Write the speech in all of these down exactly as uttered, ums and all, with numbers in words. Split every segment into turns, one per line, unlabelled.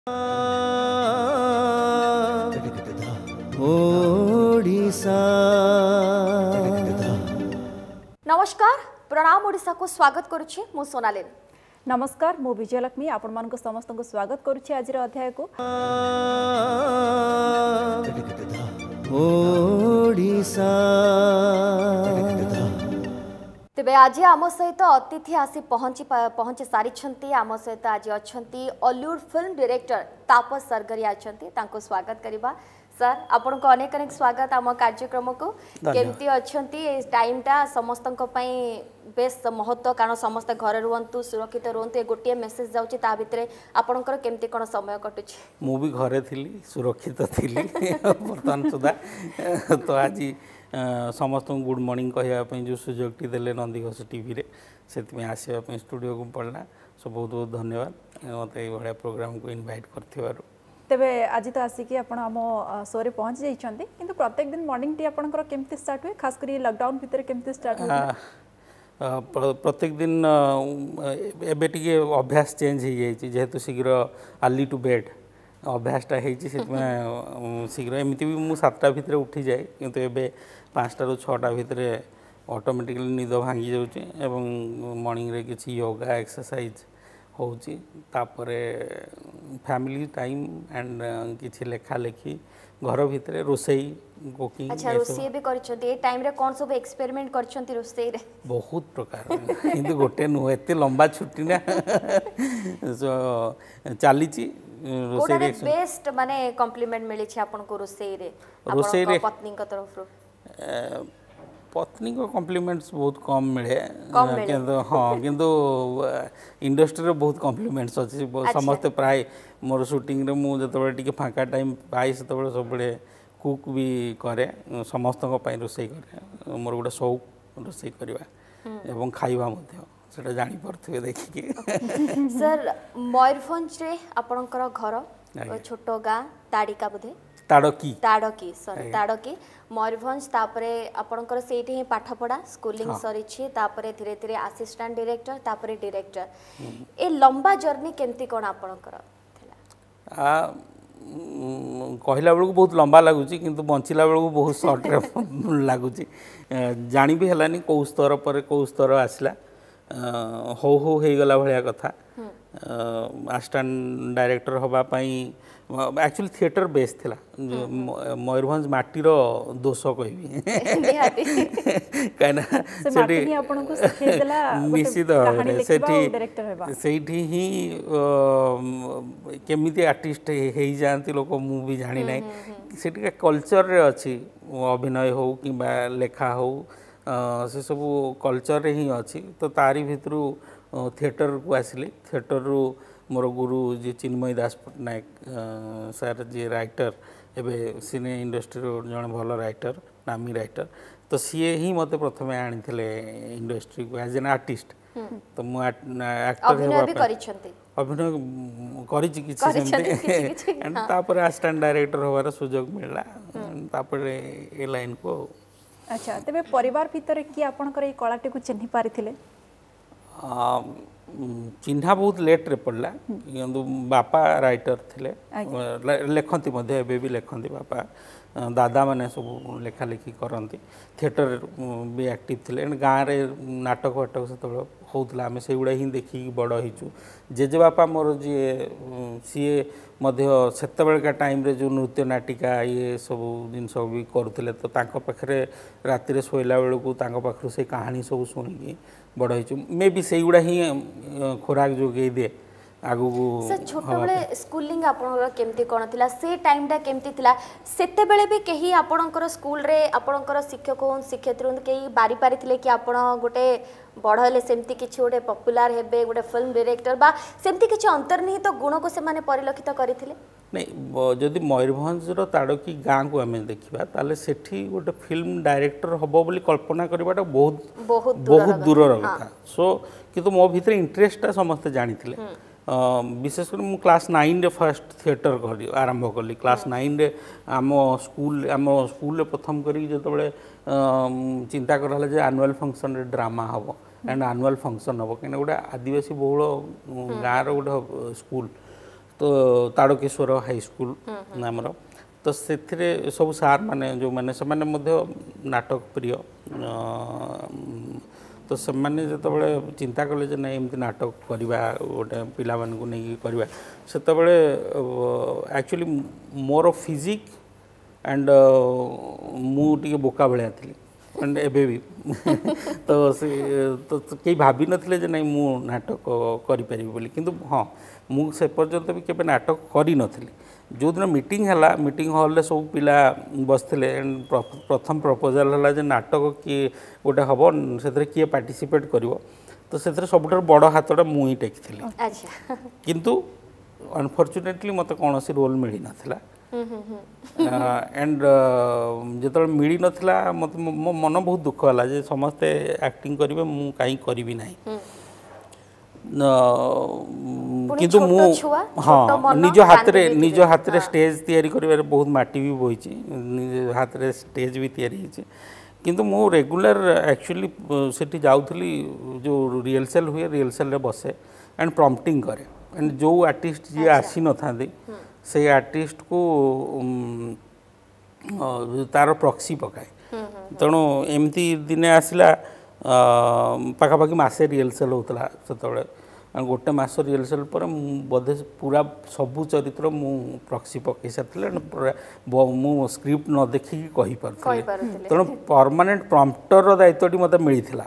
नमस्कार प्रणाम ओडिशा को स्वागत करुछि मु सोनाली।
नमस्कार मु विजयलक्ष्मी आपण मानक समस्त को स्वागत करुछि आज अध्याय को।
तेबे आज आम सहित अतिथि आसी पहुंची पहुंची सारी आम सहित आज अच्छा Hollywood film director Tapas Sargari अच्छा तांको स्वागत करवा। सर आपन को अनेक अनेक स्वागत आम कार्यक्रम को। केमती अच्छा टाइम टा समस्त बेस महत्व कारण समस्त घर रुहतु सुरक्षित रुहतु गोटे मेसेज जाऊँगी ता भितर आपणकर केमती कौन समय कटुची?
मु भी घरे थी सुरक्षित थी बर्तमान सुधा तो आज समस्त गुड मॉर्निंग कहवाई जो सुजोग टी देले नंदीघोष टीवी रे से आसवाई स्टूडियो को पड़ना सो बहुत बहुत धन्यवाद मत ये प्रोग्राम को इनवाइट कर।
तेबे आज तो आसिक आप शो रे पहुँच जाइछन्ती किंतु प्रत्येक दिन मॉर्निंग टी आपनकर केमती स्टार्ट हुए खास करी लॉकडाउन भितर केमती स्टार्ट हुए?
प्रत्येक दिन एबे टिके अभ्यास चेंज हो जाइए जेहेतु शीघ्र अर्ली टू बेड अभ्यासटा हो शीघ्र एमती भी मुझे सातटा भितर उठी जाए किंतु एबे पाँचटा रु छटा भितर ऑटोमेटिकली निद भांगी जाउची एवं मॉर्निंग रे किछि योगा एक्सरसाइज होउची तापरे फैमिली टाइम एंड किछि लेखा लेखी घर भितर रोसई कुकिंग।
अच्छा रोसई भी करछथि ए टाइम रे कोन सब एक्सपेरिमेंट करछथि रोसई रे?
बहुत प्रकार किंतु गोटे नु एते लंबा छुट्टी ना सो चालीची रोसई रे
बेस्ट माने कॉम्प्लीमेंट मिली छी आपन को रोसई रे रोसई रे पत्नी के तरफ रो?
पत्नी को कॉम्प्लीमेंट्स बहुत कम मिले किंतु हाँ किंतु इंडस्ट्री रे बहुत कॉम्प्लीमेंट्स अच्छी समस्ते प्राय मोर शूटिंग रे मु जतबे टिके फांका टाइम पाई सेतबे सबले कुक भी करे समस्त को पाई रोसई करे मोर गोटे शौक रोसई करवा एवं खाइबा मध्ये सेटा जानि परथुवे देखि के।
सर मयूरभंज रे आपनकर घर छोट गाँ ताड़िका बुधे
ताड़की
ताड़की सॉरी ताड़की मयूरभंज तापरे आपनकर सेठी ही पाठ पढ़ा स्कूलिंग सरीछि तापरे धीरे धीरे असिस्टेंट डायरेक्टर तापरे डायरेक्टर ए लंबा जर्नी केमती कोन आपनकर थिला?
आ कहला बेलू बहुत लंबा लगुच किंतु बंचिला बेलू बहुत सर्ट लगुच जानी भी हलानी कौ स्तर पर कौ स्तर आसला हो हो हो गला भाया कथा असिस्टेंट डायरेक्टर हवा पाई एक्चुअली थिएटर बेस थिला मयूरभंज माटीर दोष कहबी कहीं निश्चित से ही केमिति आर्टिस्ट हो जाती लोक मु भी जानी ना से कल्चर रे अच्छी अभिनय हो कि लेखा हो से सब कल्चर रे ही अच्छी तो तारी भितरू थिएटर को आसिली थिएटर रु मोर गुरु जी चिन्मय दास पट्टनायक सर जी राइटर एवं सिने इंडस्ट्री जन भल राइटर नामी राइटर तो सी ही मत प्रथम आनी इंडस्ट्री को एज एन आर्टिस्ट तो मु एक्टर अभिनय कर असिस्टेंट डायरेक्टर होवार सुजोग मिलला तापर ए लाइन को।
अच्छा तेबे परिवार भितर कि आपनकर ए कलाटी को चिन्हि पारिथिले?
चिन्हा बहुत लेट रे पड़ला किंतु बापा राइटर थिले लेखंती मध्ये एबे भी लेखंती बापा दादा माने सब लेखा लेखी करंती थिएटर भी एक्टिव थिले गाँव रे नाटक वाटक से तो होउतला आमे से गुडा ही देखि बड़ हिचु जेजे बापा मोर जी सीए मध्य सेतबेल का टाइम रे जो नृत्य नाटिका ये सब जिन सब भी करुले तो तांको पाखरे राति रे सोइला बेलू को तांको पाखरु से कहानी सब सुनिकी बड़ हिचु मे भी से गुडा ही खोराक जोगे दे आगु
सर छोट बेले स्कूलिंग आपनकर केमती कोन थिला से टाइम टा केमती थिला सेते बेले भी कहीं आपनकर स्कूल रे आपनकर शिक्षक होन शिक्षयित्री होन कहीं बारी पारी थिले कि आपण गोटे बढ़ले सेमती किछि गोटे पॉपुलर हेबे गोटे फिल्म डायरेक्टर बा सेमती किछि अंतर्निहित तो गुण को से माने परिलक्षित करिथिले?
नहीं जदि मयूरभंजर ताड़की गाँ को आम देखा ताले सेठी गोटे फिल्म डायरेक्टर हबो बोली कल्पना करवाटा बहुत बहुत दूर कथा सो किंतु मो भीतर इंटरेस्टा समस्ते जानी विशेषकर मु क्लास नाइन रे फर्स्ट थिएटर कर आरंभ कली क्लास नाइन रे आम स्कूल आम स्कूल प्रथम करी जो चिंता कराला जे एनुअल फंक्शन रे ड्रामा हम एंड एनुअल फंक्शन हम कहीं गोटे आदिवासी बहुल गाँव गोटे स्कूल तो ताड़केश्वर हाई स्कूल आमर तो से सब सार माने जो माने से माने मध्य नाटक प्रिय तो से माने जो चिंता कले जे नहीं एमती नाटक करवा गोटे पिला मानकु नहीं करवा से एक्चुअली मोर फिजिक एंड मुझे बोका भाया थी एंड एबे भी तो से तो कई भाभी नथिले जे नहीं मु नाटक करि परिबि बोली किंतु हाँ मु से पर्यंत भी केबे नाटक करि नथिली जो दिन मीटिंग हला मीटिंग हॉल रे सब पिला बसथिले एंड प्रथम प्रपोजल हला जे नाटक कि गोटे हबो सेतरे किए पार्टिसिपेट करिवो तो सेतरे सबुठार बड़ हाथटा मु ही टेकिथिली
अच्छा
किंतु अनफॉर्चुनेटली मते कोनोसी रोल मिली नथिला एंड जो मिल नाला मत मो मन बहुत दुख है जे समस्ते एक्टिंग करेंगे मु कहीं करी ना किंतु मु हाँ निज हाथ रे निज हाथ रे स्टेज तैयारी करिवार बहुत माटी भी बोईची निज हाथ रे स्टेज भी तैयारी होईची किंतु मु रेगुलर एक्चुअली सेठी जाउथली जो रिहर्सल हुए रिहर्सल रे बसे एंड प्रॉम्प्टिंग करे एंड जो आर्टिस्ट जी आसी न थांदी से आर्टिस्ट को तार प्रॉक्सी पकाए तेणु एमती दिने आसला पाखापाखि मसे रिहर्सल होता से गोटे मस रिहर्सल पर बोधे पूरा सबू चरित्र मु प्रॉक्सी पकई सारी मु स्क्रिप्ट न देखिकी कहि पारथि तेणु परमानेंट प्रॉम्प्टर दायित्वटी मते मिलिथिला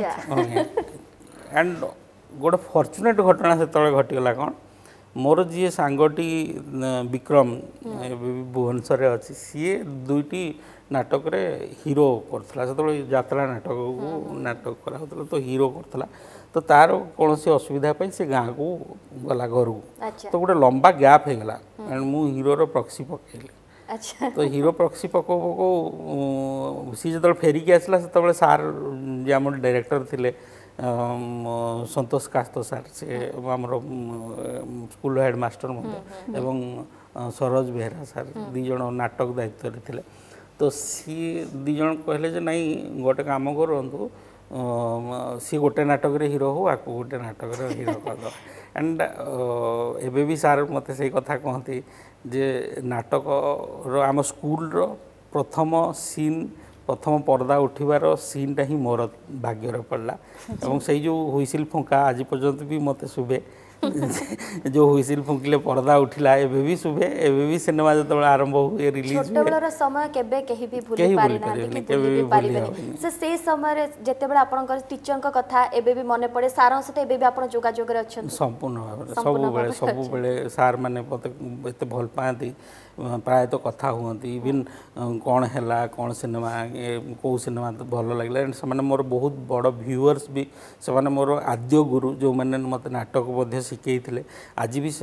एंड गोटे फॉर्चुनेट घटना से घटीगला कौन मोर जी सांगटी विक्रम भुवनेश्वर अच्छी सी दुईटी नाटक रे हीरो करथला से यात्रा नाटक को नाटक करा तो हीरो करथला तो तार कौन सी असुविधा पाई से गाँव को गला घर को तो गोटे लंबा गैप हो गला एंड मु हीरो प्रॉक्सी पकेली
अच्छा
तो हीरो प्रॉक्सी पको पको सी जो फेरिकी आसला से सार जे आम डायरेक्टर थिले संतोष कास्त सार से आमर स्कूल हेडमास्टर मध्य एवं सरोज बेहरा सार दीज नाटक दायित्व थे तो सी दीज कहले जे नहीं गोटे काम करूँ सी गोटे नाटक रे हीरो हो आपको गोटे नाटक रे हीरो कर दो एंड एबे भी सार मते से कथा कहती जे नाटक रो आम स्कूल रो प्रथम सीन प्रथम पर्दा उठीबार सीनटा ही मोर भाग्यर पड़ला और से जो हुइसिल फुंका आज पर्यंत भी मते शुभे जो हुइसिल फुंकिले पर्दा उठिला एबे भी शुभे एबे भी सिनेमा जतबे आरंभ हुए रिलीज
छोटे बेलर समय केबे केही भी भूली पारि ना कि भूली पारि से से समय रे जते बेला आपनकर टीचर का कथा एबे भी मने पड़े सार सते एबे भी आपन जोगाजोग रे अछन
संपूर्ण भाव सब बेले सब बेले सार माने एते भल पाती प्राय तो कथा हुअती इवन कौन है कौन सिनेमा कौ सिनेमा तो भल लगे एंड से मोर बहुत बड़ व्यूअर्स भी से मोर आद्य गुरु जो मैंने मत नाटक शिखई थे आज भी से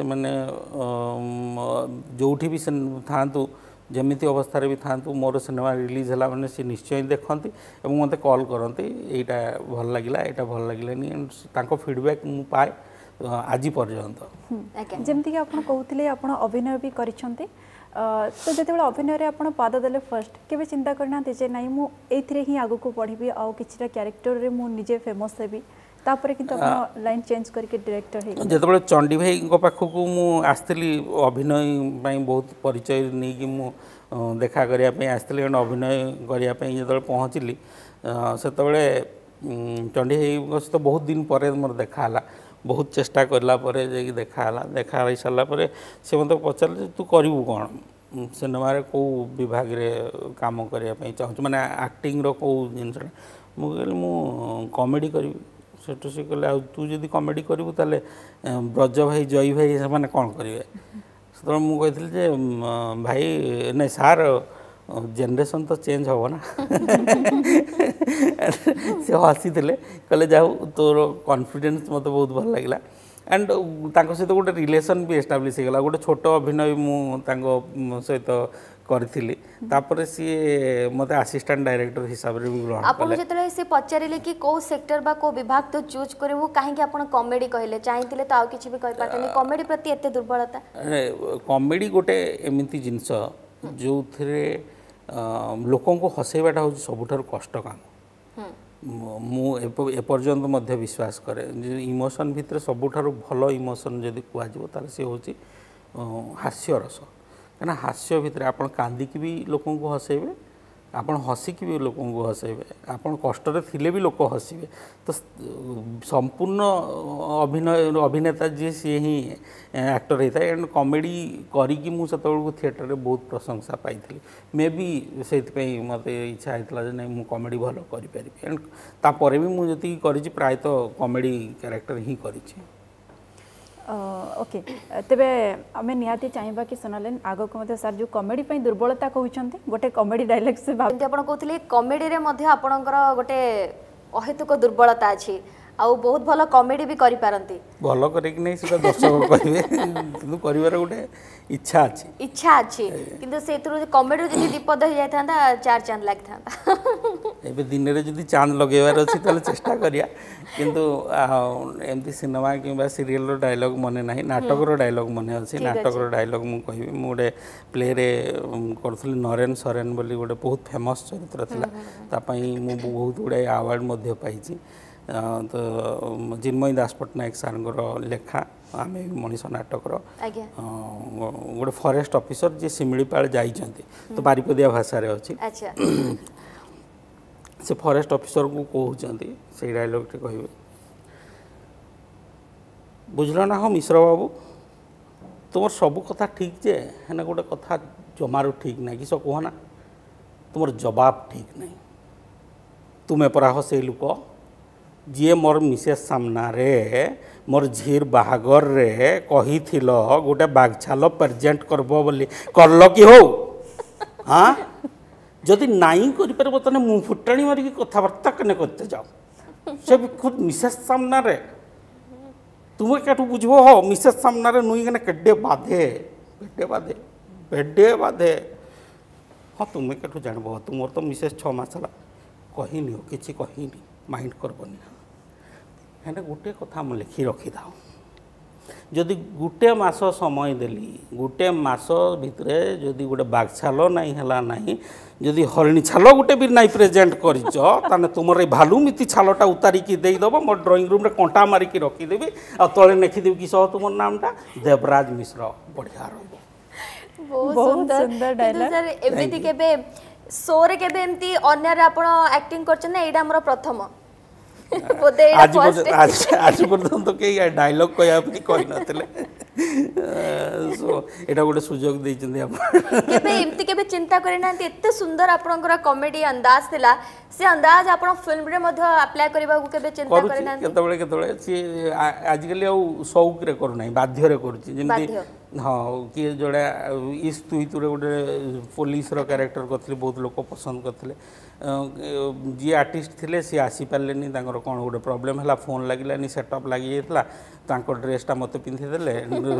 जो भी से था जमी अवस्था भी था मोर सिनेमा रिलीज है मैंने सी निश्चय देखती और मत कॉल करती यहाँ भल लगे यहाँ भल लगे एंड फीडबैक मु पाए आज पर्यंत
जमती आप कहते आप अभिनय भी करिसेंती तो जिते अभिनय रे आपण पाद देले फर्स्ट केबे चिंता करना जे नहीं मु एथिरे ही आगु को पढ़ी आ किछटा कैरेक्टर रे मु निजे फेमस हेबी तापरे किंतु आपण लाइन चेंज करके डायरेक्टर हे
जेतबे चंडी भाई को पाखो को मु आस्थिली अभिनय पई बहुत परिचय नै कि मु देखा करिया पई आस्थिली अभिनय करिया पई जेतबे पहुँचली सेतबे चंडी भाई तो बहुत दिन पर मोर देखाला बहुत चेष्टा करला परे जे देखा देखा हो सारा पर से मत पचार तू करू कौन सिनेमा रे को विभाग रे काम करने चाहूँ मैंने एक्टिंग रो को जिनस मुझे मु कॉमेडी करी सेठू से कहले तू जदि कॉमेडी करू ताले ब्रज भाई जय भाई से माने कौन करेंगे से मुझे जे भाई नहीं सार जेनरेशन तो चेंज हो ना से हसी थे कहले जाऊ तोर कॉन्फिडेंस मत बहुत भल लगे एंड सहित गोटे रिलेशन भी एस्टाब्लीश होगा गोटे छोट अभिनय मुझे सहित करी तापर सी मत असिस्टेंट डायरेक्टर हिसाब से भी ग्रहण
आपन जेतले से पचारिले कि को सेक्टर बा को विभाग तो चूज करबो काहे कि आपन कॉमेडी कहले चाहिथिले तो आ किछि भी कहि पाटनी कॉमेडी प्रति एते दुर्बलता
कॉमेडी गोटे एमिति जिंस जो थे लोकों को हसैवाटा हूँ सबुठार कष्ट काम मु एपर्यंत मध्य विश्वास करे इमोशन भितर सबुठार भल इमोशन जदि कहुए तार सी हूँ हास्य रस कहीं हास्य भितर आप कांदिकी भी लोक हसैबे आपण हसिकी भी लोक हसैबे आपण कष्ट थिले भी लोक हसबे तो संपूर्ण अभिनय अभिनेता जी सी ही एक्टर होता है एंड कॉमेडी करी मुझे थिएटर में बहुत प्रशंसा पाई मे बी से मत इच्छा होता है नहीं मुझे कॉमेडी भल करी एंड तापर भी मुझे करी प्रायतः कॉमेडी कैरेक्टर ही करी
ओके तेबे आमे निहाती चाहिबा कि सोनालिन आगो को मते सर जो कॉमेडी पई दुर्बलता कहउछंती गोटे कॉमेडी डायलॉग से भाव
आपण कहतले कॉमेडी रे मध्ये आपणकर गोटे अहेतुक दुर्बलता अछि आ बहुत भल कॉमेडी भी करि पारंती
भल करे कि नै सेटा दर्शक कहिबे किंतु करिवार गोटे इच्छा अछि
इच्छा अछि किंतु सेतरु कॉमेडी जदि विपद हो जाय थांदा चार चांद लाग थांदा
एबे दिन रे जदि चांद लगेवार अछि तले चेष्टा करिया किंतु एमती सिनेमा किंबा सीरियल रो डायलॉग मने नाही नाटक रो डायलॉग मने अछि नाटक रो डायलॉग मु कहिबे मु गोटे प्ले रे करथली नरेन सरेन बोली गोटे बहुत फेमस चरित्र थिला ता पई मु बहुत गुडे अवार्ड मध्ये पाइछि तो जिन्मयी दास पट्टनायक सार लेखा आम मनीष नाटक गोटे फॉरेस्ट ऑफिसर जी शिमिलीपाल जाइछन्ति तो बारिपदिया भाषा रे अछि से फॉरेस्ट ऑफिसर को कहउछन्ति से डायलॉग टे कहबे बुझल ना हो मिश्र बाबू तुम सब कथा ठीक जे है ना गोटे कथा जमारो ठीक ना कि कह ना तुम जवाब ठीक नहीं तुम्हें परा हो से लोक जी मोर मिसेस सामना रे मोर झीर बाहागर रे कही थिलो गोटे बागछाल प्रेजेंट करबो बोली करलो कि हो हाँ जदि नाई करि परबो तने मुंह फुटाणी मारिकी कथाबार्ता कने करते जाओ से भी खुद मिसेस सामना रे तुम केठू बुझबो हो मिसेस सामना रे नुई कने केड्डे बाधे बेड्डे बाधे बेड्डे बाधे हाँ तुम्हें केठू जानबो तुमर तो मिसेस छः मास हला कहिनी हो किछि कहिनी माइंड करबनी हेने गोटे कथा हम लिखि रखी था जदि गोटे मास समय देली गोटे मास भितरे जदि गोटे बागछाल नहीं हला नहीं जदि हरिणी छाल गोटे भी नहीं प्रेजेंट करिच ताने तुमर ए भालुमिति छालटा उतारिकी देदेव मोर ड्राइंग रूम रे कंटा मारिकी रखीदेवी आ तले लिखिदेवी कि सह तुम नामटा देवराज मिश्र बढ़िया रहिबो
बहुत सुंदर डायलॉग सर एमिति केबे शो रे केबे एमती अन्य आपण एक्टिंग करछन ना एडा हमर प्रथम बोदे
आज आज आज पर्यंत के डायलॉग कहया पनि कहि नथिले सो एटा गोटे सुजोग दैछन्ती आपण
केबे एमती केबे चिंता करे ना एते सुंदर आपनकर कॉमेडी अंदाज थिला से अंदाज आपण फिल्म रे मध्ये अप्लाई करबा को केबे चिंता करे ना
केतबेले केतबेले से आज कली आ शौक रे कर नै बाध्य रे करछि जेंति हाँ किए जोड़ा इस तुई तुरे गोटे पुलिस रो कैरेक्टर करथिले बहुत लोक पसंद करथिले जी आर्टिस्ट थिले सी आसी पारलेनी तांकर कोन गोटे प्रॉब्लम हला फोन लागिलानी सेटअप लागी जेतला तांकर ड्रेसटा मते पिंथि देले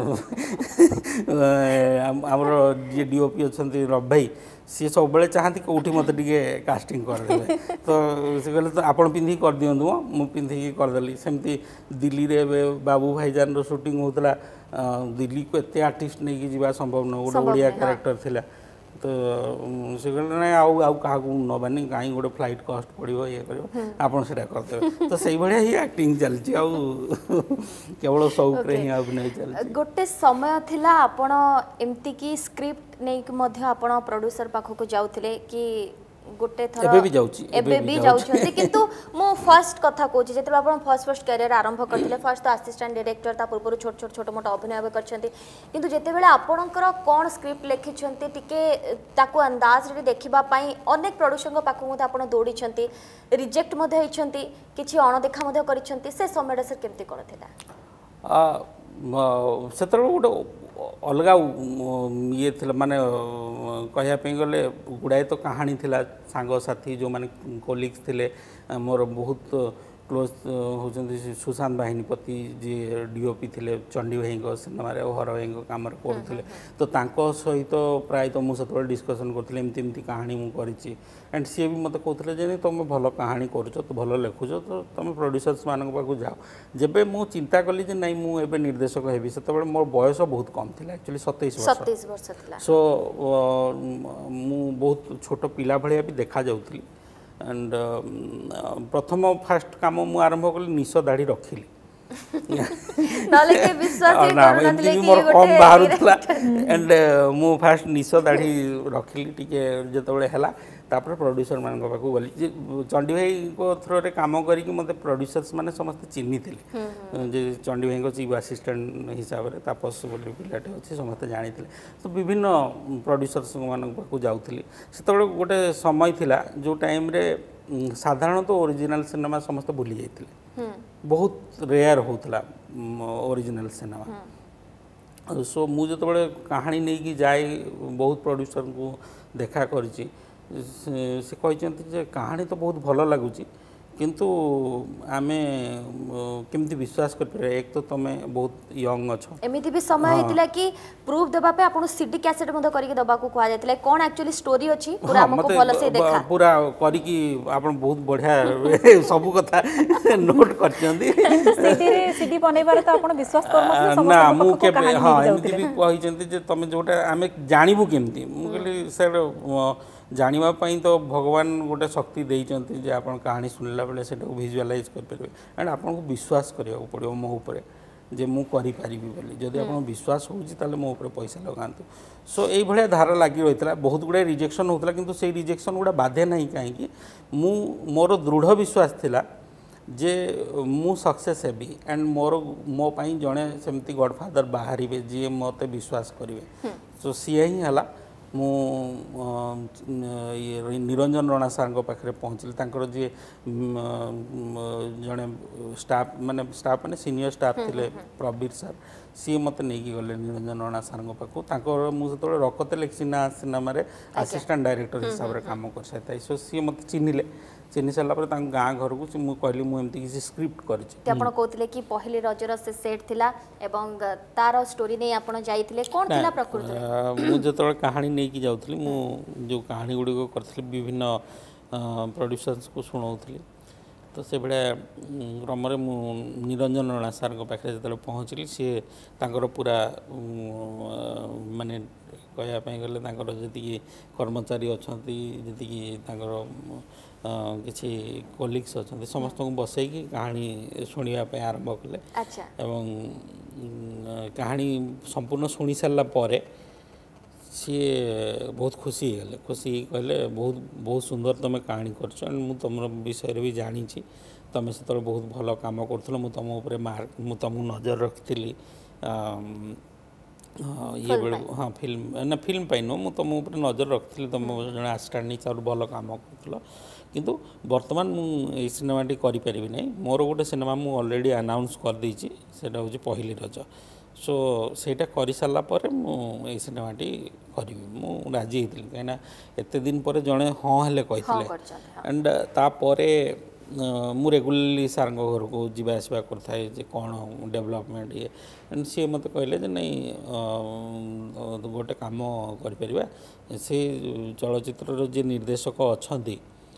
हमर जे डीओपी अछंती रब भाई सी सब बेले चाहती कौटी मत टे कास्टिंग करदे तो से कहले तो आपण पिंधि कर दियंतु मु पिंधि करदेली सेमती दिल्ली रे बाबू भाईजान रो शूटिंग होतला दिल्ली को एते आर्टिस्ट नहीं कि जीवा संभव न गोटे ओडिया कैरेक्टर थिला तो से कहले ना आउ आउ कहा को नबानी काई गोटे फ्लाइट कॉस्ट पड़िबो ये करिवो आपण सेटा करदे तो सही भलिया ही एक्टिंग चलची आउ केवल शौक रे ही अभिनय चलची
गोटे समय थिला आपण एमती की स्क्रिप्ट नै कि मध्य आपण प्रोड्यूसर पाखो को जाउथिले कि गोटे थरा
एबे भी जाउची
एबे भी जाउछथि किंतु मो फर्स्ट कथा कोछि जेतबे आपण फर्स्ट फर्स्ट कैरियर आरंभ करथिले फर्स्ट असिस्टेंट डायरेक्टर ता पूर्व छोट छोट छोट मोट अभिनय करछन्ति किंतु जेतेबेले आपणकर कोन स्क्रिप्ट लेखिछन्ति टिके ताको अंदाज रे देखिबा पई अनेक प्रोड्यूसर पाखो मते आपण दौड़ी छन्ति रिजेक्ट मते हिछन्ति किछि अणदेखा मते करिछन्ति से समय से केमति करथिला
आ सेतर गोटे अलग ये थिला माने कहया पे गले गुड़ाए तो कहानी थिला सांग साथी जो माने कोलिग्स थिले मोर बहुत क्लोज होचंती सुशांत बाहिनीपति जी डीओपी थिले चंडी भाई सिनेमा रे हर भाई काम करथिले तो तांको सहित प्राय तो मु सतबे डिस्कशन करथिले एमती एमती कहानी मु करिछि एंड सी भी मते कहथिले जे तुम भल कहानी करछ तो भल लेखुछ तो तुम प्रोड्यूसर्स मान पाखु जाओ जेबे मु चिंता कली जे नहीं मु एबे निर्देशक हेबी सतबे मोर बयस बहुत कम थिला एक्चुअली सत्ताईस वर्ष
सत्ताईस वर्ष थिला
सो मु बहुत छोट पिला भलिया भी देखा जाउथली एंड प्रथम फास्ट काम मु आरंभ कली निश दाढ़ी रखिली
नाले के विश्वास ही
ना
करू नथले
एमती
कि
मोर
ये
कम
गोटे
बाहरुला एंड मु फास्ट निश दाढ़ी रखिली टिके जेतबेले हला तापर प्रोड्यूसर मान पाखु गली जे चंडी भाई को थ्रो रे काम करी कि मते प्रोड्यूसर्स माने समस्त चिन्ही थिले जे चंडी भाई को चीफ असिस्टेंट हिसाब रे तापस बोली पिलाटे अछि समस्त जानि थिले तो विभिन्न प्रोड्यूसर्स मान पाखु जाउथिली सेतबेले गोटे समय थिला जो टाइम रे साधारणतः ओरिजिनल सिनेमा समस्त भूली जाइथिले बहुत रेयर होता ओरिजिनल सिनेमा सो मु जो कहानी नहीं कि जाए बहुत प्रोड्यूसर को देखा करी से कहते कहानी तो बहुत भल लगुच किंतु आमे केमती विश्वास कर एक तो तुम बहुत यंग अच्छो
एमिति भी समय होतिला कि प्रूफ देबा पे आपण सीडी कैसेट मध करके दबा को कहा जायतिला कोन एक्चुअली स्टोरी अछि पूरा हमको भल से देखा
पूरा करी कि आपण बहुत बढ़िया सब कथा नोट करचंदी
सीडी रे सीडी बनेबार तो आपण विश्वास करन समस्त
ना मु के हां एमिति भी कहिचंती जे तुम जोटा आमे जानिबु केमती मु कहली सर जानिबा पई तो भगवान गोटे शक्ति देइचंती जे आपण कहानी सुनला बेले सेटा विजुअलाइज कर परबे एंड आपण को विश्वास करिया पड़ो मो ऊपर जे मु करि पारिबी बोली जदि आपण विश्वास होउची ताले मो ऊपर पैसा लगांतु सो एई भलिया धारा लागि रहितला बहुत गुडे रिजेक्शन होतला किंतु सेई रिजेक्शन गुडा बाधे नाही काहे कि मु मोर दृढ़ विश्वास थिला जे मु सक्सेस हेबी एंड मोर मो पई जणे सेमती गॉडफादर बाहरिबे जे मते विश्वास करिवे सो सिए ही हला मु ये निरंजन राणा सार पाखे पहुँचली तांकर जे जड़े स्टाफ माने स्टाफ माने सीनियर स्टाफ थिले प्रबीर सर सी मत नहीं गले निरंजन राणा सार पाखु तांकर मुझे रकते लेखिना सिनेमा असिस्टेंट डायरेक्टर हिसाब से काम कर सारी सो सी मत चिन्हले चिन्ह सारा पर गाँ घर को मुझे कहली मुझे किसी स्क्रिप्ट कर
कि पहले रजर से सेट थिला एवं तार स्टोरी नहीं आपण जाइथिले कोन थिला प्रकृति
मु जतले कहानी नहीं कि जाउथली मु जो कहानी गुडी को करथली विभिन्न प्रोड्यूसर्स को सुनाउथली तो से बड़े क्रम मु निरंजन राणा सार पाखे जो पहुँचली सी तांकर पूरा माने कहवाई गले जी कर्मचारी अच्छा जी किसी कोलिग्स अच्छा समस्त को बसैकी कहानी शुणापी आरंभ कले एवं कहानी संपूर्ण शुणी सारापर सी बहुत खुशी गले खुशी कहले बहुत बहुत सुंदर तुम कहानी कर तुम विषय भी जानी तुम से बहुत भल कम कर मुझे तुम उपर मार्क मुझे तुमको नजर रखी ये बेले हाँ फिल्म ना फिल्म पाई नुह मुझे तुम उपर नजर रखी तुम जो आसिस्टेंट नहीं भल कम कर किंतु बर्तमान मुझे सिनेमाटी करें ना मोर गोटे सिनेमा मुझे ऑलरेडी अनाउंस कर देछि सेटा हूँ पहली रज सो सेटा कर सारापर मुझे सिनेमाटी करी मु राजी होती कहीं एत दिन पर जड़े हाँ हेले कही एंड तापर मु रेगुलरली सार घर को जीवा आसवा करथाए जे कौन डेवलपमेंट ये एंड सी मत कहले जे नहीं गोटे काम करिपरिबा से चलचित्र जे निर्देशक अच्छी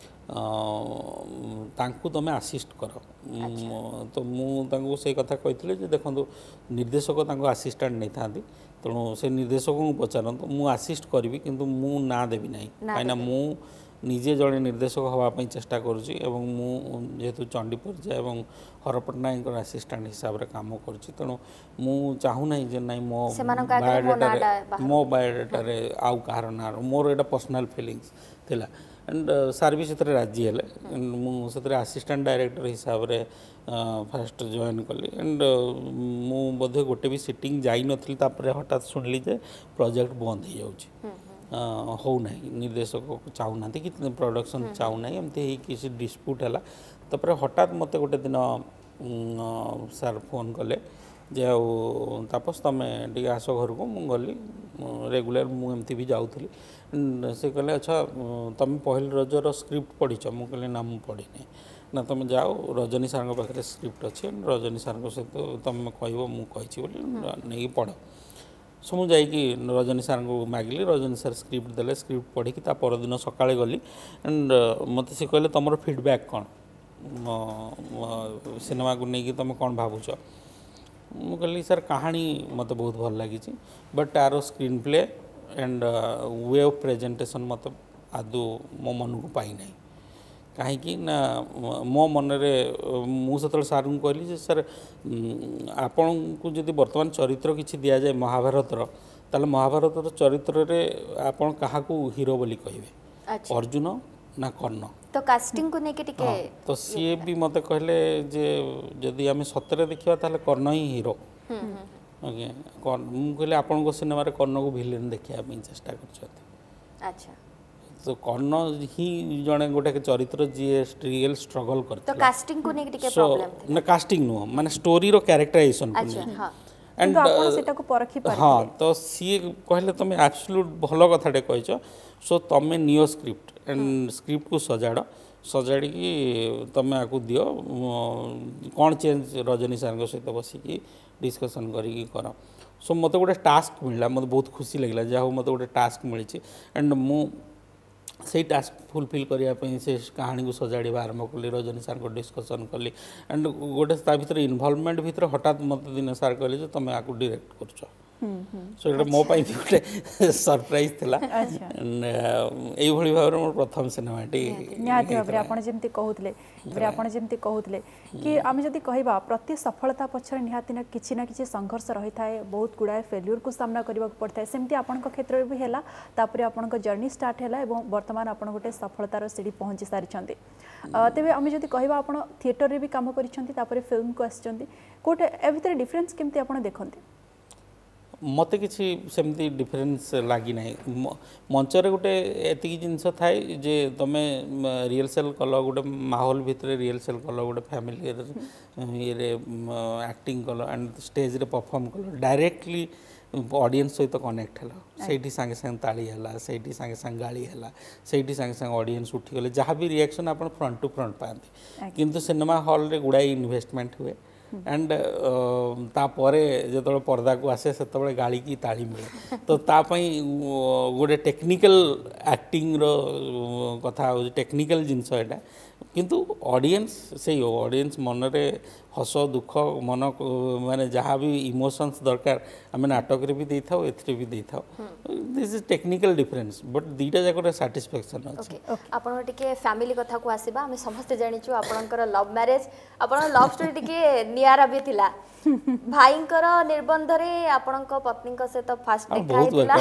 तांकु तुम आसिस्ट कर तो मुझे से कथा कही देखो निर्देशक तांको असिस्टेंट नहीं था तेणु से निर्देशक को पचारत मुझे आसिस्ट करी कि मु ना देवी ना कहीं मु निजे जड़े निर्देशक हाँपाई चेष्टा करेतु चंडी परिजा और हर पट्टनायक असिस्टेंट हिसाब से कम करूँ मु चाहूना जे ना मो बायोडाटा मो बायोडाटे आउ कहार ना मोर एटा पर्सनल फीलिंग्स थिला एंड सार भी से राजी है मुझे असिस्टेंट डायरेक्टर हिसाब से फास्ट जॉइन कली एंड मु बोधे गोटे भी सिटिंग जाई नथली तापर हठात सुनली जे प्रोजेक्ट बंद हो जाउछि हो ना निर्देशक चाहूना कि प्रोडक्शन चाहूना एमती किसी डिस्प्यूट है तापर हठात मत गोटे दिन सार फोन कले जे तापस तुम टे आस घर को मुझे गली रेगुलर मुझे भी जाऊँगी से कहले अच्छा तुम पहले रजर स्क्रिप्ट पढ़ीच मुझे कहले ना मुझे पढ़ी ना तुम जाओ रजनी सार पाखे स्क्रिप्ट अच्छे रजनी सार सहित तुम कह मुझे नहीं पढ़ सो मुझे रजनी सार को मागिली रजनी सार स्क्रिप्ट देले स्क्रिप्ट पढ़ी परदिन सकाଳେ गली एंड मत से कहले तुम फीडबैक कौन सिनेमा को लेकिन तुम कौन भावुच मुझे कहली सर कहानी मत बहुत भल लगी बट तार screenplay and way of presentation मत आदौ मो मन को पाई ना कहीं ना मो मनरे मुझे सार को कहली सर आपण को जब बर्तमान चरित्र किसी दि जाए महाभारतर ताले महाभारतर चरित्र रे आपण क्या हीरो बोली कहे अर्जुन ना कर्ण
तो कास्टिंग को लेके टिके
तो सी भी मत कहले जे जदि आम सतरे देखा ताले कर्ण ही हीरो ओके कहले आपण सिनेमा कर्ण को विलेन देखा चेष्टा कर
अच्छा
तो कर्ण ही जड़े गोटे चरित्र जी रियल स्ट्रगल कर
तो कास्टिंग को लेके टिके प्रॉब्लम
ना कास्टिंग नुह माने स्टोरी रो कैरेक्टराइजेशन
अच्छा
एंड हाँ तो सी कहले तुम एब्सोल्यूट भल कथाटे कह सो तुम नियो स्क्रिप्ट एंड स्क्रिप्ट को सजाड़ सजाड़ी तुम आपको दियो कौन चेंज रजनी सार सहित बसिकी डिस्कसन करी कर सो मत गोटे टास्क मिलला मत बहुत खुशी लगे जहाँ मत गोटे टास्क मिली एंड मु से टास्क फुलफिल करने से कहानी को सजाड़ी आरंभ कली रजनी सार को डिस्कसन कली एंड गोटे भर इनवॉल्वमेंट भर हठात मत दिन सार कहले तुम आपको डायरेक्ट कर सो ये मो पाई गोटे सरप्राइज थिला एई भली भाव रे मोर प्रथम सिनेमा टी
निहाती भाव रे आपण जेमती कहउतले रे आपण जेमती कहउतले कि आमे जदी कहिबा प्रति सफलता पछरे निहाती ना किछि ना किछि संघर्ष रही थाए बहुत गुडा फेल्यूर को सामना करबा पड़ता है सेमती आपण को क्षेत्र रे भी हैला तापरे आपण को जर्नी स्टार्ट हैला एवं वर्तमान आपण गोटे सफलतार सीढ़ी पहुंची सारी छथि तेबे आमे जदी कहिबा आपण थिएटर रे भी काम करिसथि तापरे फिल्म को आछथि कोटे ए भितर डिफरेंस केमती आपण देखथि
मत किसी सेमती डिफरेन्स लगी ना मंचर गोटे एति जिनस थाए जे तुम रिहर्सल कल गोटे माहौल भितर रिहर्सल कल गोटे फैमिली ये एक्टिंग कल एंड स्टेज रे परफॉर्म कल डायरेक्टली ऑडियंस सहित कनेक्ट है से सांगे सांगे ताली है से सांगे सांगे गाड़ी है से सांगे सांगे ऑडियंस उठीगले जहाँ भी रिएक्शन आप फ्रंट टू फ्रंट पाते किंतु सिनेमा हॉल रे गुड़ाई इन्वेस्टमेंट हुए एंड तापरे जो पर्दा को आसे से गाड़ी की ताली मिले तो तापाई गोटे टेक्निकल एक्टिंग रो कथा हो टेक्निकल जिनस एटा किंतु ऑडियंस से ऑडियंस मन रे हस दुख मन माने जहाँ भी इमोशंस दरकार आम नाटक रे भी दे था एथरे भी दे था this is technical difference but दीटा जाकर सैटिस्फैक्शन अछि
आपण टिके फैमिली कथा को आसीबा हम समस्त जानिछु आपनकर लव मैरिज आपण लव स्टोरी टिके नियारा भी थिला भाईंकर निर्बंध रे आपनक पत्नी को से तो फास्ट देखा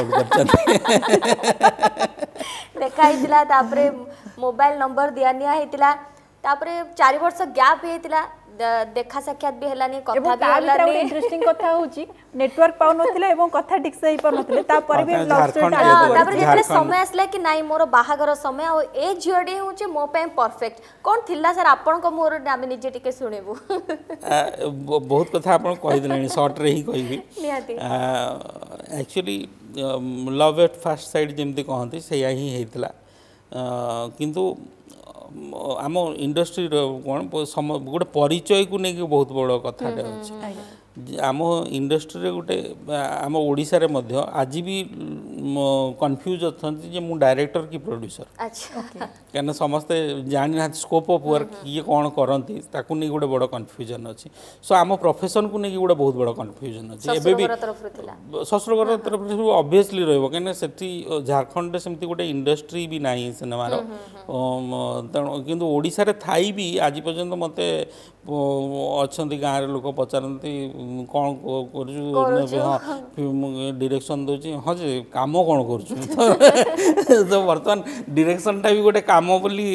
देखा हितला तापरे मोबाइल नंबर दिया निया हितला तापरे चार वर्ष गैप हेतिला देखा साक्षात भी हलानी कथा भी हलानी
इंटरेस्टिंग कथा होची नेटवर्क पाउ नथिले एवं कथा ठीक से ही पर नथिले ता पर भी लव स्टोरी
तापरे जेतले समय आसला कि नाही मोर बाहागर समय और ए झियोडी होचे मो पे परफेक्ट कोन थिला सर आपन को मोर आमे निजे टिके सुनेबु
बहुत कथा आपन कहि देलनी शॉर्ट रे ही कहिबी
निहाती
actually love at first sight जेमती कहंती सेया ही हेतिला किंतु आम इंडस्ट्री कौन गोटे परिचय को लेकिन बहुत बड़ कथाटे अच्छे आम इंडस्ट्री गोटे आम ओडिशा रे मध्य आज भी कन्फ्यूज अच्छा मु डायरेक्टर कि प्रोड्यूसर क्या समस्ते जानी ना स्कोप ऑफ वर्क किए कौन करती ताकू नहीं गोटे बड़ कन्फ्यूजन अच्छी सो आम प्रोफेशन को लेकिन गोटे बहुत बड़ कन्फ्यूजन अच्छी एबे भी ससुर घर तरफ ऑब्वियसली रहिबो कने सेठी झारखंड सेमती गोटे इंडस्ट्री भी नाही सिनेमार किंतु ओडिशा रे थाई भी आज पर्यंत मते अच्छी गाँव लोक पचारती कौन कर हाँ डायरेक्शन दूसरी हाँ जे काम कौन कर तो बर्तमान डायरेक्शन टा भी गोटे काम बोली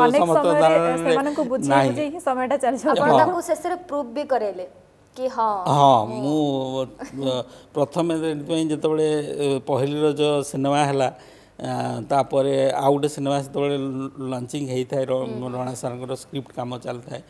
समस्त प्रूफ भी करेले कि हाँ
हाँ मु प्रथम जो पहली रज सिनेमा है तापर आउ गोटे सिनेमा से लंचिंग होता है रणा सार स्क्रिप्ट काम चलता है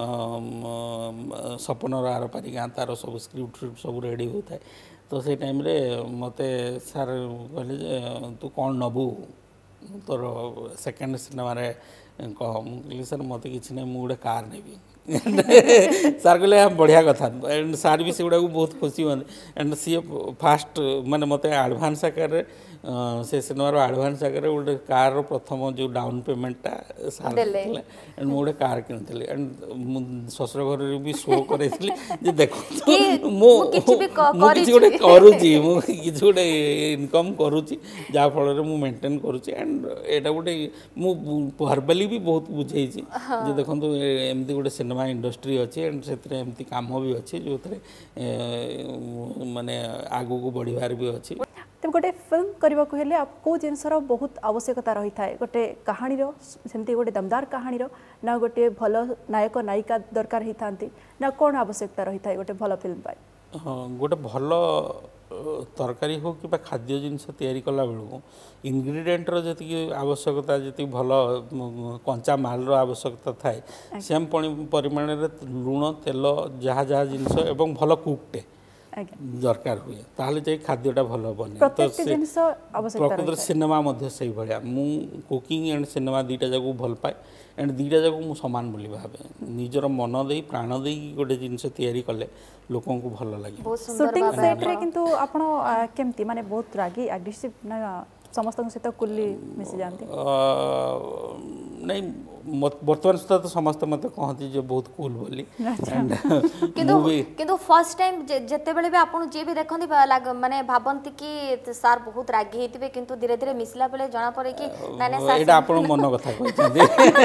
सपनर आर पारी गाँ तार सब स्क्रिप्ट फ्रिप्ट सब रेडी होता है तो से टाइम रे मते सार कहले तू कौन नबू तोर सेकेंड सिनेमा रे कह सर मत कि नहीं मुझे गोटे कार नेबी ସାର୍ କହିଲେ ବଢ଼ିଆ କଥା ଏଣ୍ଡ ସାର୍ ବି ସେଗୁଡ଼ାକୁ ବହୁତ ଖୁସି ହୁଅନ୍ତି ଏଣ୍ଡ ସିଏ ଫାଷ୍ଟ ମାନେ ମୋତେ ଆଡ଼ଭାନ୍ସ ଆକାରରେ ସେ ସିନେମାର ଆଡ଼ଭାନ୍ସ ଆକାରରେ ଗୋଟେ କାର୍ର ପ୍ରଥମ ଯେଉଁ ଡାଉନ୍ ପେମେଣ୍ଟଟା ସାର୍ ଦେଇଥିଲେ ଏଣ୍ଡ ମୁଁ ଗୋଟେ କାର୍ କିଣିଥିଲି ଏଣ୍ଡ ମୁଁ ଶ୍ୱଶୁର ଘରରେ ବି ଶୋ କରେଇଥିଲି ଯେ ଦେଖନ୍ତୁ ମୁଁ ମୁଁ କିଛି ଗୋଟେ କରୁଛି ମୁଁ କିଛି ଗୋଟେ ଇନକମ୍ କରୁଛି ଯାହାଫଳରେ ମୁଁ ମେଣ୍ଟେନ୍ କରୁଛି ଏଣ୍ଡ ଏଇଟା ଗୋଟେ ମୁଁ ଭର୍ବାଲି ବି ବହୁତ ବୁଝେଇଛି ଯେ ଦେଖନ୍ତୁ ଏମିତି ଗୋଟେ ସିନେମା ଇଣ୍ଡଷ୍ଟ୍ରି ଅଛି ଏଣ୍ଡ ସେଥିରେ ଏମିତି କାମ ବି ଅଛି ଯେଉଁଥିରେ ମାନେ ଆଗକୁ ବଢ଼ିବାର ବି ଅଛି।
ତେବେ ଗୋଟେ ଫିଲ୍ମ କରିବାକୁ ହେଲେ କେଉଁ ଜିନିଷର ବହୁତ ଆବଶ୍ୟକତା ରହିଥାଏ ଗୋଟେ କାହାଣୀର ସେମିତି ଗୋଟେ ଦମଦାର କାହାଣୀର ନା ଗୋଟେ ଭଲ ନାୟକ ନାୟିକା ଦରକାର ହେଇଥାନ୍ତି ନା କ'ଣ ଆବଶ୍ୟକତା ରହିଥାଏ ଗୋଟେ ଭଲ ଫିଲ୍ମ ପାଇଁ?
ହଁ ଗୋଟେ ଭଲ ତରକାରୀ ହେଉ କିମ୍ବା ଖାଦ୍ୟ ଜିନିଷ ତିଆରି କଲା ବେଳକୁ ଇନଗ୍ରିଡିଏଣ୍ଟର ଯେତିକି ଆବଶ୍ୟକତା ଯେତିକି ଭଲ କଞ୍ଚା ମାଲର ଆବଶ୍ୟକତା ଥାଏ ସେମ୍ ପରିମାଣରେ ଲୁଣ ତେଲ ଯାହା ଯାହା ଜିନିଷ ଏବଂ ଭଲ କୁକଟେ ଦରକାର ହୁଏ ତାହେଲେ ଯାଇ ଖାଦ୍ୟଟା ଭଲ ବନେ। ତ ପ୍ରକୃତରେ ସିନେମା ମଧ୍ୟ ସେଇଭଳିଆ ମୁଁ କୁକିଂ ଆଣ୍ଡ ସିନେମା ଦୁଇଟା ଯାକୁ ଭଲ ପାଏ ଏଣ୍ଡ ଦୁଇଟା ଯାକୁ ମୁଁ ସମାନ ବୋଲି ଭାବେ ନିଜର ମନ ଦେଇ ପ୍ରାଣ ଦେଇକି ଗୋଟେ ଜିନିଷ ତିଆରି କଲେ ଲୋକଙ୍କୁ ଭଲ ଲାଗିବ।
ସୁଟିଂ ସେଟ୍ରେ କିନ୍ତୁ ଆପଣ କେମିତି ମାନେ ବହୁତ ରାଗି ଆଗ୍ରେସିଭ ନା ସମସ୍ତଙ୍କ ସହିତ କୁଲି ମିଶି ଯାଆନ୍ତି?
ନାଇଁ ବର୍ତ୍ତମାନ ସୁଦ୍ଧା ତ ସମସ୍ତେ ମୋତେ କହନ୍ତି ଯେ ବହୁତ କୁଲ୍ ବୋଲି
କିନ୍ତୁ ଫର୍ଷ୍ଟ ଟାଇମ୍ ଯେତେବେଳେ ବି ଆପଣ ଯିଏ ବି ଦେଖନ୍ତି ମାନେ ଭାବନ୍ତି କି ସାର୍ ବହୁତ ରାଗି ହେଇଥିବେ କିନ୍ତୁ ଧୀରେ ଧୀରେ ମିଶିଲା ବେଳେ ଜଣାପଡ଼େ କି
ଏଇଟା ଆପଣ ମନ କଥା କହିଛନ୍ତି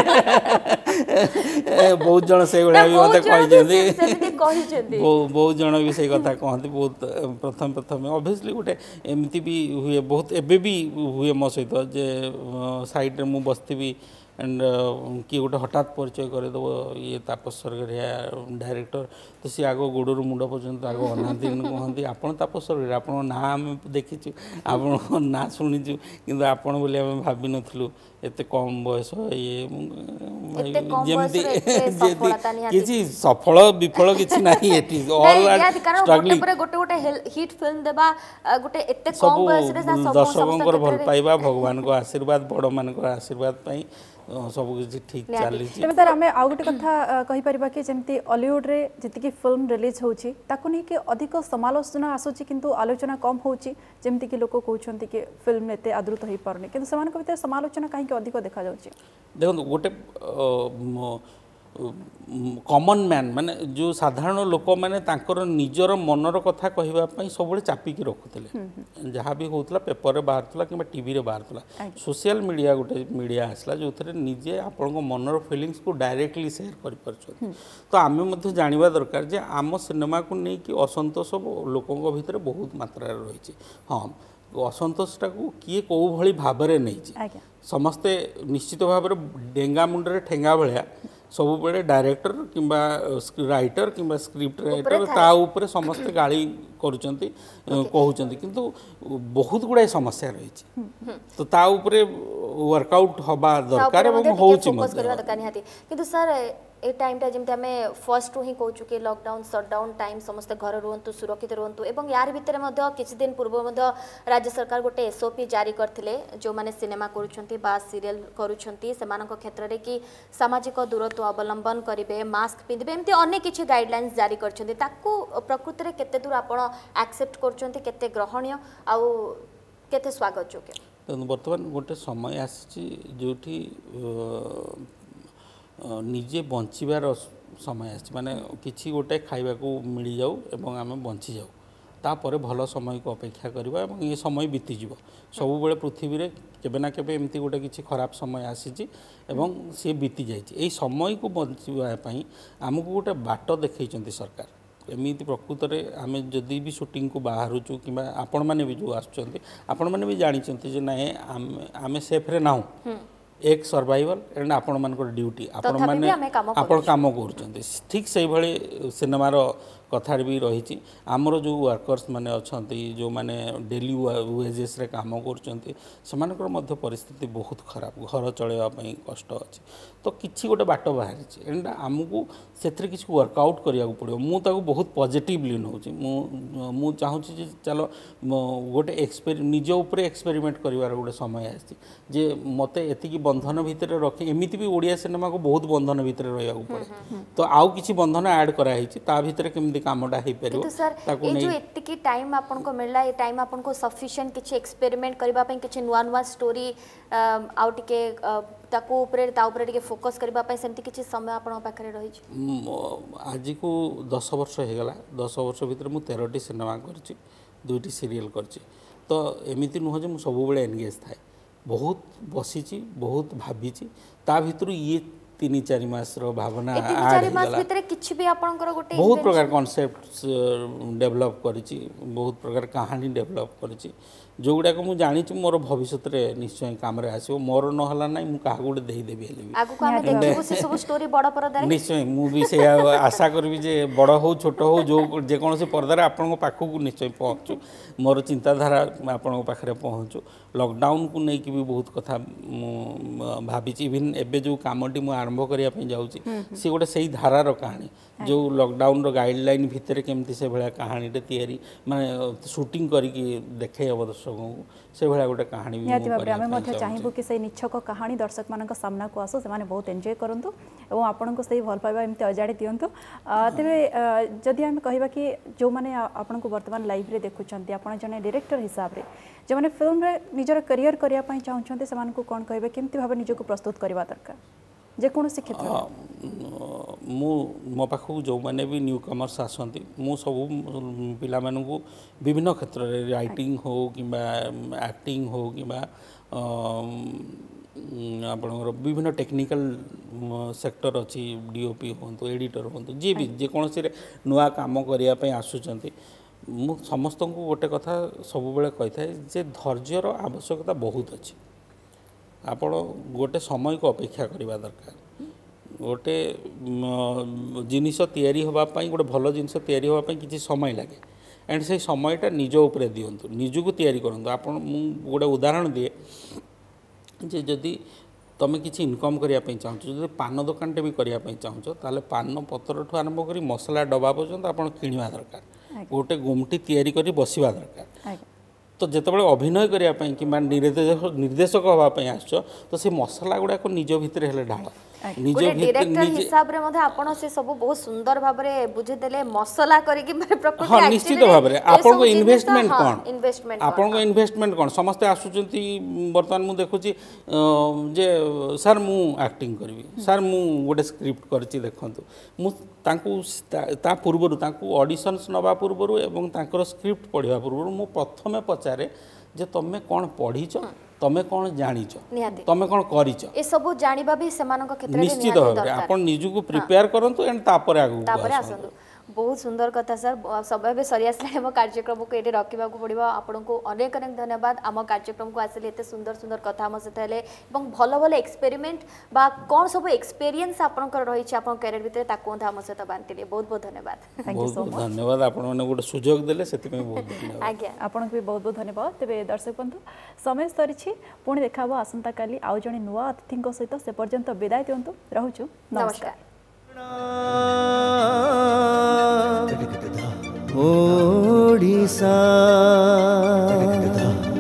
ବହୁତ ଜଣ ସେଇଭଳିଆ ବି ମୋତେ କହିଛନ୍ତି ବହୁତ ଜଣ ବି ସେଇ କଥା କହନ୍ତି ବହୁତ ପ୍ରଥମେ ପ୍ରଥମେ ଅବଭିୟସଲି ଗୋଟେ ଏମିତି ବି ହୁଏ ବହୁତ ଏବେ ବି ହୁଏ ମୋ ସହିତ ଯେ ସାଇଡ଼ରେ ମୁଁ ବସିଥିବି एंड किए गोटे हठात परिचय करदेव ये तापस सरगरिया डायरेक्टर तो सी आग गोड़ मुंड पर्यंत आग अनाती कहती आप तापस सरगरिया आप ना आम देखीचु आप ना शुणीचु कि आपण बोली आम भाव नु एत कम बयस ये जमी किसी सफल विफल किसी ना दर्शकों भल पाइबा भगवान को आशीर्वाद बड़ मान आशीर्वाद सब किसी ठीक चली
सर आम आउ गोटे कथा कहि परिबा कि जेमती हॉलीवुड रे जति फिल्म रिलीज होची ताको नहीं कि अधिक समालोचना आसुची किंतु आलोचना कम होची जेमती कि लोक कहउछंती कि फिल्म एते आदृत होई परने किंतु समान को भीतर समालोचना काहे कि अधिक देखा जाउची
देखो गोटे कॉमन मैन माने जो साधारण लोक माने तांकर निजर मनर कथा कहवाई सब चापिकी रखुले जहाँ भी होता पेपर रे बाहर कि टीवी रे बाहर सोशल मीडिया गोटे मीडिया आसला जो थे निजे आपण मनर फिलिंग्स को डायरेक्टली शेयर कर तो आम जानवा दरकार जे आम सिनेमा को लेकिन असंतोष लोकों भितर बहुत मात्रा रही हाँ असंतोषटा को किए कौ भली भाव नहीं समस्ते निश्चित भाव डेंगा मुंडे ठेंगा भाया सब बड़े डायरेक्टर किंबा राइटर किंबा स्क्रिप्ट राइटर ता ऊपर समस्ते गाड़ी करुचंती कहउचंती किंतु बहुत गुड़ाए समस्या रही तो ता ऊपर वर्कआउट हवा दरकार एवं होउची
किंतु सर ए टाइमटा जमते आम फर्स्ट ही कहूँ कि लॉकडाउन शटडाउन टाइम समस्त घर रुहतु सुरक्षित रुहतु एवं यार भितर किसी दिन पूर्व राज्य सरकार गोटे एसओपी जारी करथिले जो माने सिनेमा करूछंती बा सीरियल करूछंती सेमानक क्षेत्र रे कि सामाजिक दूरत्व अवलंबन करिवे मास्क पिंधिबे एमती अनेक किछि गाइडलाइंस जारी करछंती ताकू प्रकृति रे केते दूर आपण एक्सेप्ट करछंती केते ग्रहणीय आ केते स्वागत योग्य
वर्तमान गोटे समय आसी जोठी निजे बंचार समय आसी माने किसी गोटे खाइबा को मिल जाऊ एवं आम बंची जाऊ तापर भल समय को अपेक्षा करवा एवं ये समय बीतीज सब बेले पृथ्वी रे केबे ना केबे एमती गोटे किसी खराब समय आसी एवं सी बीती जाइए समय को बचाई आमको गोटे बाट देखई सरकार एमती प्रकृत में आम जदि भी शूटिंग को बाहर कि आपण मैंने भी जो आपण मैंने भी जानते ना आम सेफ्रे ना एक सर्वाइवल एंड आपण मान ड्यूटी आपण मैंने आपण काम कर ठीक से भाई सिनेमार कथा भी रही आमर जो वर्कर्स माने अच्छी जो माने डेली वेजेस रे काम कर परिस्थिति बहुत खराब घर चलवाई कष्ट अच्छी तो किसी गोटे बाट बाहरी एंड आमको से किसी वर्कआउट करा पड़ो मुझे बहुत पॉजिटिवली नौ मु चाहूँगी चलो गोटे एक्सपेरी निज उपर एक्सपेरिमेंट कर गोटे समय आसी जे मत एति बंधन भितर रखे एमती भी ओडिया सिनेमा को बहुत बंधन भितर रहा पड़े तो आउ किसी बंधन ऐड कराई भितर केमती कामटा हो पार
सर ये जो एतिकी टाइम आपको मिलला ये टाइम आपको सफिशिएंट किसी एक्सपेरिमेंट करबा पई किसी नुआ नुआ स्टोरी आउ टिके ताको ऊपर ता ऊपर टिके फोकस करबा पई सेमती किसी समय आपन पाखरे रही
आज को दस वर्ष हो गला दस वर्ष भितर मु तेरह सिनेमा करछि दुईटी सीरियल करछि तो एमिति नुह जे मु सब बेले एंगेज थाए बहुत बसीची बहुत भाबीची ता भितर ये तीन चार मास रो भावना
चार मास भितर किछि भी आपनकर गोटे
बहुत प्रकार कॉन्सेप्ट्स डेवलप करिछि बहुत प्रकार कहानी डेवलप करिछि जो गुडा को मु जानि छि मोर भविष्य रे निश्चय काम रे आसीबो मोर न हला नै मु काहा गुडे देई देबी हेली
आगु को हम देखिबो से सब स्टोरी बड़ परदा रे
निश्चय मु भी से आशा करबी जे बड़ हो छोट हो जो जे कोनोसी परदा रे आपन पाखो को निश्चय पहुंचू मोर चिंताधारा आपन पाखरे पहुंचू लॉकडाउन को नै कि भी बहुत कथा भाबी छि इवन एबे जो कामटी मु आरंभ करिया पे जाउछि से गोटे सही धारा रो कहानी जो लॉकडाउन रो गाइडलाइन भितर केमती से भला कहानी टे तयारी माने शूटिंग करी कि देखे अब दर्शकों को से भला गोटे कहानी भी
निहाती भाबरे आमे मध्य चाहिबो कि से निछक कहानी दर्शक मानक सामना को आसो से माने बहुत एन्जॉय करंतु एवं आपन को सही भल पाइबा एमते अजाडी दियंतु तबे जदि हम कहिबा कि जो माने आपन को वर्तमान लाइव रे देखुचंती आपन जने डायरेक्टर हिसाब रे जो माने फिल्म रे निजर करियर करिया पई चाहउचंती से मान को कोन कहिबे केमती भाबे निजको प्रस्तुत करबा दरकार जे कोनोसी क्षेत्र
मु मो पाखु जो माने भी न्यू कमर्स आसंती मु सब पिला मानन को विभिन्न क्षेत्र रे राइटिंग हो किबा एक्टिंग हो किबा आपनकर विभिन्न टेक्निकल सेक्टर अच्छी डीओपी होंतु एडिटर होंतु जे भी जे कोनोसी रे नुआ काम करिया पई आसुचंती मु समस्त को गोटे कथा सब बेले कहि थाए जे धैर्यर आवश्यकता बहुत अच्छी आपण गोटे समय को अपेक्षा करवा दरकार गोटे जिनिस तैयारी होबा पई गोटे भल जिनिस तैयारी होबा पई किछि समय लागे एंड से समयटा निज उपरे दियंतु निजको तैयारी करंतु आपण मु गोटे उदाहरण दिए जे जदि तुम किसी इनकम करने चाहूँ जो पान दुकानटे भी करने चाहूँ ताले पान पतर ठू आरंभ कर मसला डबा पर्यंत आप किणवा दरकार गोटे गुमटी तैयारी कर बसवा दरकार तो जितेबाला अभिनय करने कि निर्देशक निर्देशक हाँपाई आस तो से मसला गुड़ाक निज भितर हेले ढाल
निज डायरेक्टर हिसाब रे मध्ये आपण से सब बहुत सुंदर भाबरे बुझे देले मसला करी कि माने प्रकृति
हां निश्चित भाबरे आपण को इन्वेस्टमेंट कोन
इन्वेस्टमेंट
आपण को इन्वेस्टमेंट कोन समस्त आसुचंती वर्तमान मु देखुची जे सर मु एक्टिंग करबी सर मु गोटे स्क्रिप्ट करची देखंतु मु तांकू ता पूर्वरु तांकू ऑडिशंस नबा पूर्वरु एवं तांकर स्क्रिप्ट पढिबा पूर्वरु मु प्रथमे पचारे जे तमे कोन पढिछ तमे कोन जानिछ तमे कोन करिछ
ए सब जानिबा भी सेमानक क्षेत्र रे
निश्चित भाबरे आपण निजुको प्रिपेयर करंतु एंड तापर आगु
तापर आसंतु बहुत सुंदर कथा सर सब एबे सरी आसले हम कार्यक्रम को एटे रखिबा को पड़िबा आपन को अनेक अनेक धन्यवाद आम कार्यक्रम को आसले एते सुंदर सुंदर कथा हम सहित हेले एवं भलो भलो एक्सपेरिमेंट बा कोन सब एक्सपीरियंस आपन कर रही छै आपन कैरियर भितर ताको हम सहित बांतिले बहुत बहुत धन्यवाद
थैंक यू सो मच
धन्यवाद आपन माने गोटे सुजोग देले सेति में बहुत धन्यवाद
आज्ञा
आपन को भी बहुत बहुत धन्यवाद तबे दर्शक बंधु समय सरी छी पुणी देखाबो आसंता काली आउ जणी नुवा अतिथि को सहित से पर्यंत विदाय दियंतु रहूछु नमस्कार
ओडिशा